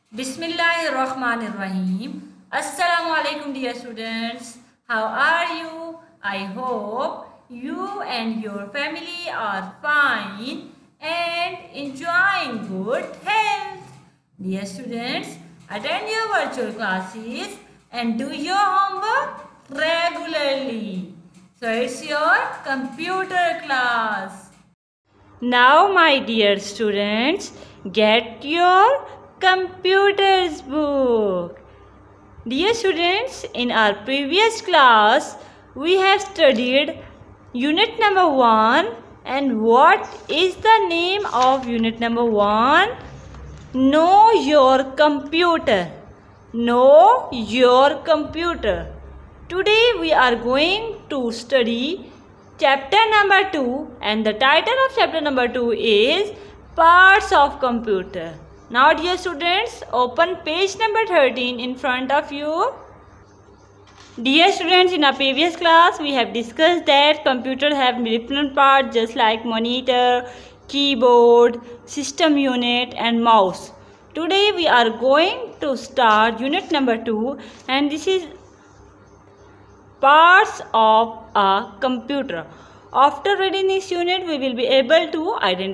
Bismillahirrahmanirrahim. Assalamu alaikum dear students. How are you? I hope you and your family are fine and enjoying good health. Dear students, attend your virtual classes and do your homework regularly. So it's your computer class. Now my dear students, get your computers book. Dear students, in our previous class we have studied unit number 1, and what is the name of unit number 1? Know your computer. Know your computer. Today we are going to study chapter number 2, and the title of chapter number 2 is Parts of Computer. Now dear students, open page number 13 in front of you. Dear students, in our previous class we have discussed that computers have different parts just like monitor, keyboard, system unit and mouse. Today we are going to start unit number 2, and this is parts of a computer. After reading this unit, we will be able to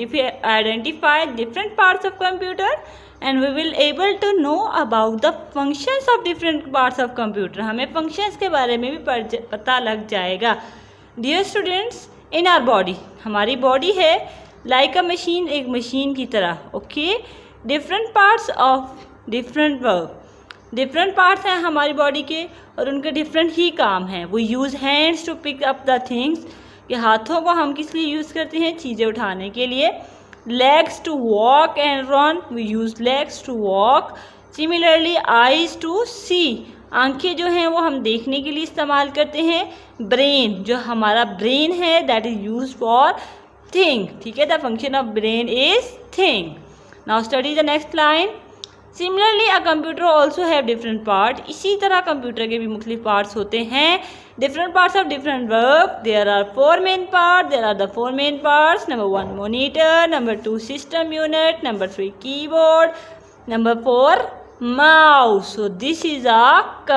identify different parts of computer, and we will able to know about the functions of different parts of computer. हमें functions के बारे में भी पता लग जाएगा. Dear students, in our body, हमारी body है like a machine, एक machine की तरह. Okay, different parts of different work. Different parts हैं हमारी बॉडी के और उनके डिफरेंट ही काम हैं. वो use hands to pick up the things, कि हाथों को हम किस लिए यूज़ करते हैं? चीज़ें उठाने के लिए. Legs to walk and run, we use legs to walk. Similarly eyes to see, आंखें जो हैं वो हम देखने के लिए इस्तेमाल करते हैं. ब्रेन, जो हमारा ब्रेन है, that is use for think. ठीक है, the function of brain is think. Now study the next line. Similarly a computer also have different part. इसी तरह कंप्यूटर के भी मुख्तलिफ पार्ट्स होते हैं. Different parts of different work. There are 4 main part. There are the 4 main parts. Number 1 monitor, number 2 system unit, number 3 keyboard, number 4 mouse. So this is a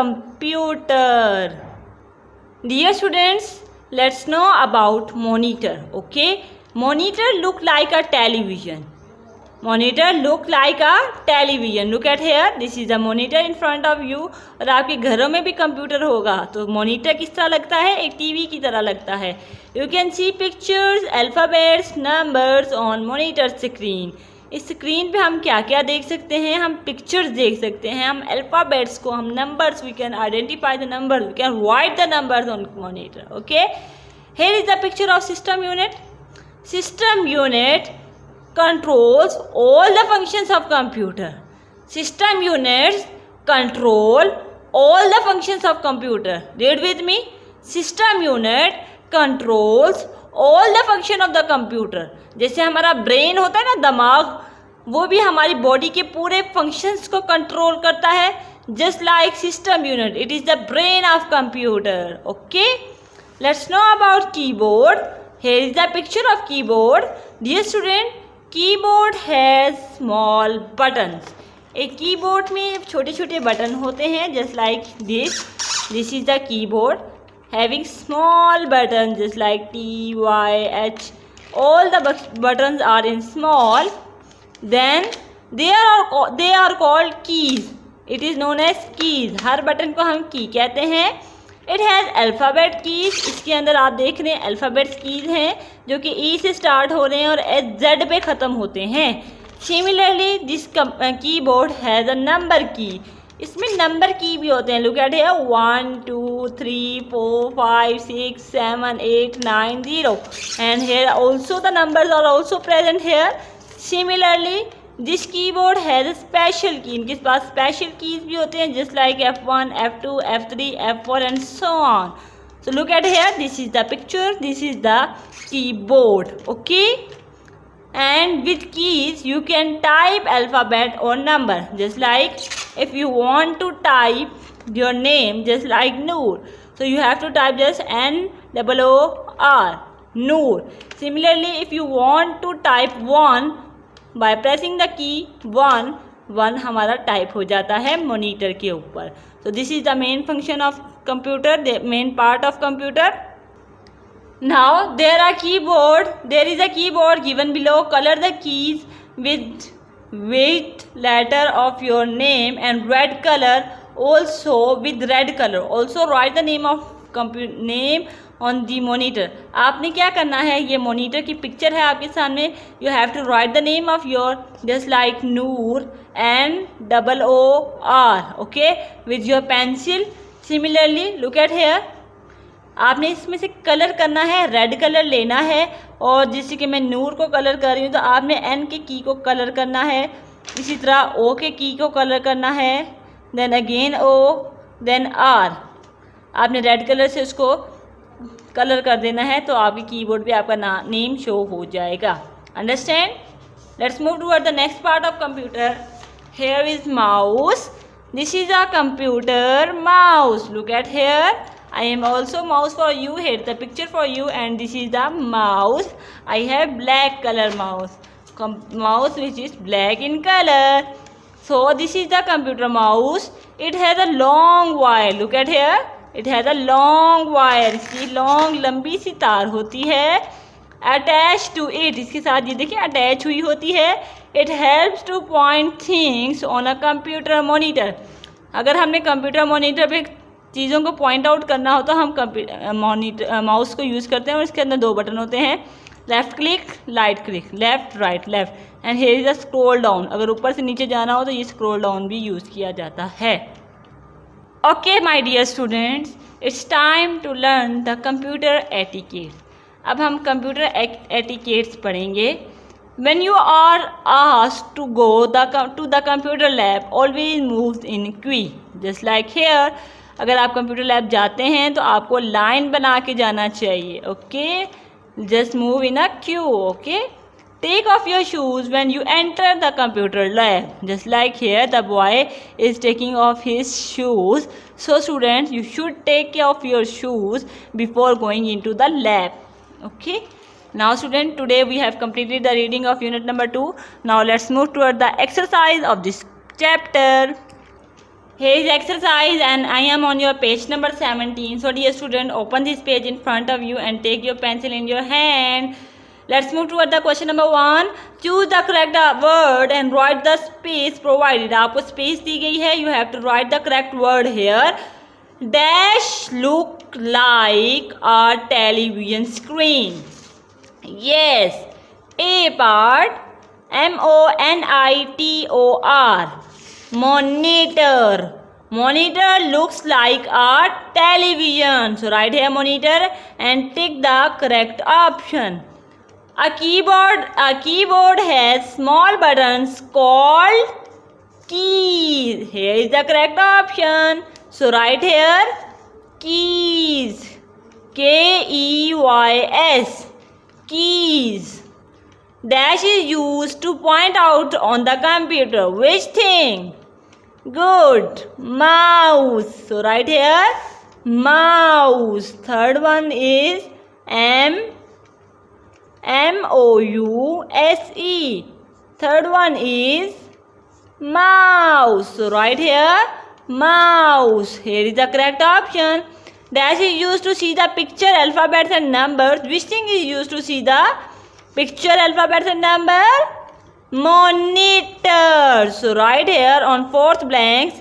computer. Dear students, let's know about monitor. Okay, monitor look like a television. Monitor look like a television. Look at here, this is a monitor in front of you. और आपके घरों में भी computer होगा तो monitor किस तरह लगता है? एक टीवी की तरह लगता है. You can see pictures, alphabets, numbers on monitor screen. इस स्क्रीन पे हम क्या क्या देख सकते हैं? हम पिक्चर्स देख सकते हैं, हम अल्फ़ाबेट्स को, हम numbers, we can identify the number, we can write the numbers on monitor. Okay, here is the picture of system unit. System unit controls all the functions of computer. System units control all the functions of computer. Read with me. System unit controls all the function of the computer. जैसे हमारा brain होता है ना, दिमाग, वो भी हमारी body के पूरे फंक्शंस को कंट्रोल करता है. Just like system unit, it is the brain of computer. Okay, let's know about keyboard. Here is the picture of keyboard. Dear student, keyboard has small buttons. एक कीबोर्ड में छोटे छोटे button होते हैं just like this. This is the keyboard having small button just like T, Y, H. All the buttons are in small. Then they are called keys. It is known as keys. हर button को हम key कहते हैं. It has alphabet keys. इसके अंदर आप देख रहे हैं अल्फ़ाबेट्स कीज हैं जो कि E से स्टार्ट हो रहे हैं और Z पे ख़त्म होते हैं. Similarly this keyboard has a number key. इसमें नंबर की भी होते हैं. Look at here, 1, 2, 3, 4, 5, 6, 7, 8, 9, 0. And here also the numbers are also present here. Similarly this keyboard has a special key. इनके पास स्पेशल कीज भी होते हैं just like F1, F2, F3, F4 and so on. So look at here, this is the picture, this is the keyboard. Okay, and with keys you can type alphabet or number. Just like if you want to type your name just like Noor, so you have to type just N-O-O-R, Noor. Similarly, if you want to type 1 by pressing the key 1, 1 हमारा type हो जाता है monitor के ऊपर। So this is the main function of computer, the main part of computer. Now there is a keyboard given below. Color the keys with letter of your name and red color also with red color. Also write the name of name on the monitor. आपने क्या करना है, ये monitor की picture है आपके सामने. You have to write the name of your, just like Noor NOOR, okay, with your pencil. Similarly look at here. आपने इसमें से कलर करना है, रेड कलर लेना है, और जैसे कि मैं नूर को कलर कर रही हूँ तो आपने एन के की को कलर करना है, इसी तरह ओ के की को कलर करना है, then again O, then R. आपने रेड कलर से उसको कलर कर देना है तो आपके कीबोर्ड पे आपका नेम शो हो जाएगा. Understand? Let's move toward the next part of computer. Here is mouse. This is a computer mouse. Look at here. I am also mouse for you. Here the picture for you, and this is the mouse. I have black color mouse. Mouse which is black in color. So this is the computer mouse. It has a long wire. Look at here. It has a long wire. इसकी long लंबी सी तार होती है. Attached to it, इसके साथ ये देखिए attach हुई होती है. It helps to point things on a computer monitor. अगर हमने कंप्यूटर मॉनिटर पे चीज़ों को पॉइंट आउट करना हो तो हम माउस को यूज़ करते हैं, और इसके अंदर 2 बटन होते हैं, left click, right click, left right left, and here is a scroll down. अगर ऊपर से नीचे जाना हो तो ये स्क्रॉल डाउन भी यूज़ किया जाता है. Okay my dear students, it's time to learn the computer etiquette. अब हम कंप्यूटर एटिकेट्स पढ़ेंगे. When you are asked to go to the computer lab, always move in queue. Just like here, अगर आप computer lab जाते हैं तो आपको line बना के जाना चाहिए. Okay, just move in a queue. Okay, take off your shoes when you enter the computer lab. Just like here the boy is taking off his shoes. So students, you should take off your shoes before going into the lab. Okay, now student, today we have completed the reading of unit number 2. Now let's move toward the exercise of this chapter. Here is exercise and I am on your page number 17. So dear student, open this page in front of you and take your pencil in your hand. Let's move toward the question number 1. Choose the correct word and write the space provided. आपको space दी गई है. You have to write the correct word here. Dash look like a television screen. Yes. A part, MONITOR. Monitor. Monitor looks like a television. So write here monitor and tick the correct option. A keyboard has small buttons called keys. Here is the correct option. So write here keys. KEYS. Keys. Dash is used to point out on the computer. Which thing? Good. Mouse. So write here mouse. Third one is MOUSE. Third one is mouse. So write here mouse. Here is the correct option. Dash is used to see the picture, alphabets and numbers. Which thing is used to see the picture, alphabets and number? Monitor. So write here on 4th blanks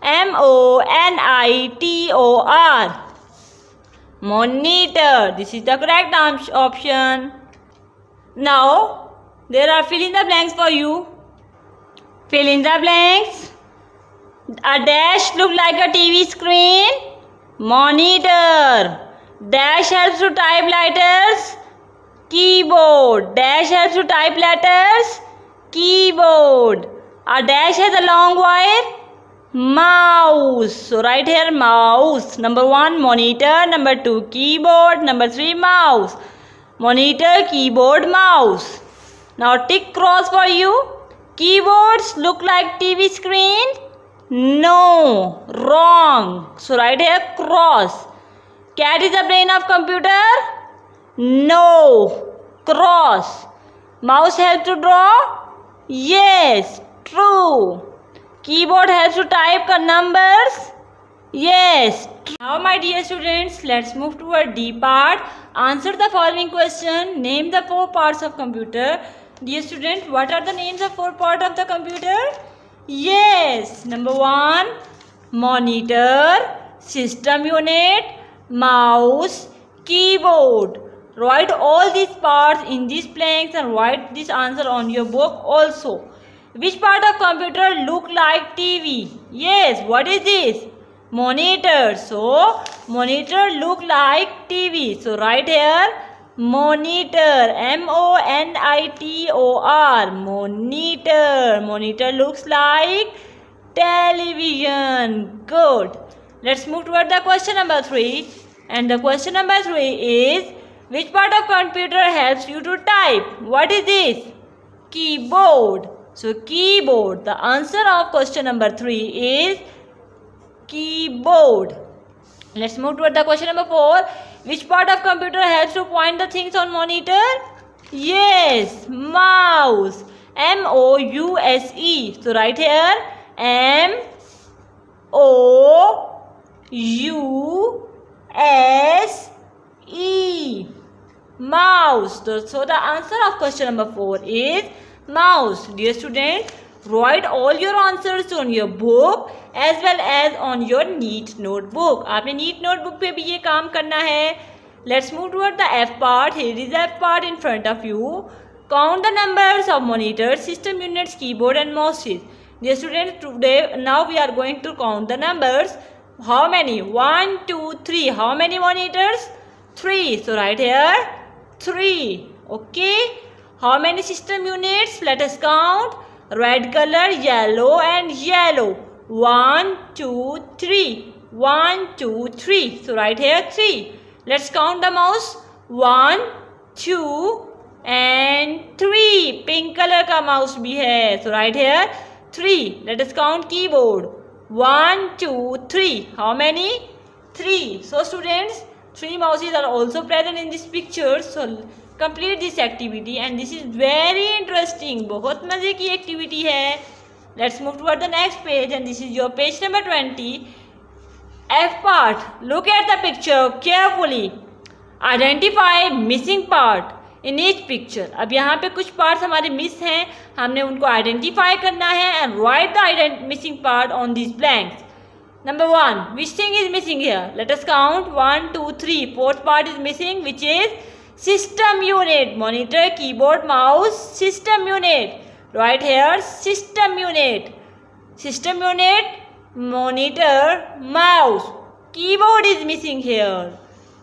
MONITOR. Monitor. This is the correct option. Now there are fill in the blanks for you. Fill in the blanks. A dash look like a TV screen. Monitor. Dash helps to type letters. Keyboard. Dash helps to type letters. Keyboard. A dash has a long wire. Mouse. So write here mouse. Number 1 monitor. Number 2 keyboard. Number 3 mouse. Monitor, keyboard, mouse. Now tick cross for you. Keyboards look like TV screen. No, wrong. So write here cross. Cat is the brain of computer. No, cross. Mouse helps to draw. Yes, true. Keyboard helps to type numbers. Yes. Now my dear students, let's move to a D part. Answer the following question. Name the 4 parts of computer. Dear student, what are the names of 4 parts of the computer? Yes. Number 1, monitor, system unit, mouse, keyboard. Write all these parts in these blanks and write this answer on your book also. Which part of computer look like TV? Yes, what is this? Monitor. So, monitor look like TV. So, write here monitor. M-O-N-I-T-O-R. Monitor. Monitor looks like television. Good. Let's move toward the question number 3. And the question number 3 is, which part of computer helps you to type? What is this? Keyboard. So, keyboard. The answer of question number 3 is keyboard. Let's move toward the question number 4. Which part of computer helps to point the things on monitor? Yes, mouse. M-O-U-S-E. So, write here M-O-U-S-E. Mouse. So, the answer of question number 4 is mouse. Dear student, write all your answers on your book as well as on your neat notebook. आपने neat notebook पे भी ये काम करना है. Let's move toward the F part. Here is F part in front of you. Count the numbers of monitors, system units, keyboard and mouses. Dear students, today now we are going to count the numbers. How many? 1, 2, 3. How many monitors? 3. So write here 3. Okay. How many system units? Let us count. Red color, yellow and yellow. 1, 2, 3. 1, 2, 3. So write here 3. Let's count the mouse. 1, 2 and 3. Pink color का mouse भी है. So write here 3. Let us count keyboard. 1, 2, 3. How many? 3. So students, 3 mouses are also present in this picture. So complete this activity and this is very interesting. बहुत मजे की activity है. Let's move toward the next page and this is your page number 20. F part. Look at the picture carefully. Identify missing part in each picture. अब यहाँ पे कुछ parts हमारे miss हैं. हमने उनको identify करना है and write the missing part on these blanks. Number 1. Which thing is missing here? Let us count. 1, 2, 3. 4th part is missing, which is system unit. Monitor, keyboard, mouse, system unit. Right here, system unit. System unit, monitor, mouse. Keyboard is missing here.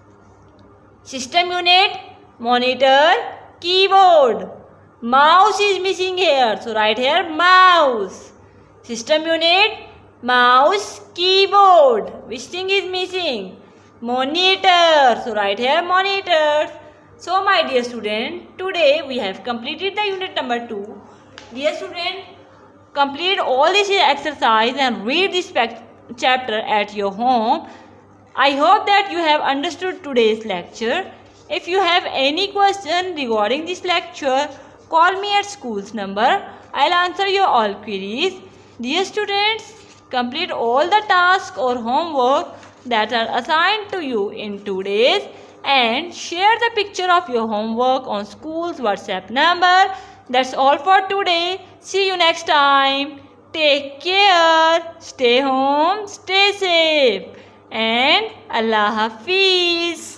System unit, monitor, keyboard. Mouse is missing here. So write here mouse. System unit, mouse, keyboard. Which thing is missing? Monitor. So write here monitor. So my dear student, today we have completed the unit number 2. Dear student, complete all this exercise and read this chapter at your home. I hope that you have understood today's lecture. If you have any question regarding this lecture, call me at school's number. I'll answer your all queries. Dear students, complete all the tasks or homework that are assigned to you in 2 days and share the picture of your homework on school's WhatsApp number. That's all for today. See you next time. Take care. Stay home. Stay safe. And Allah Hafiz.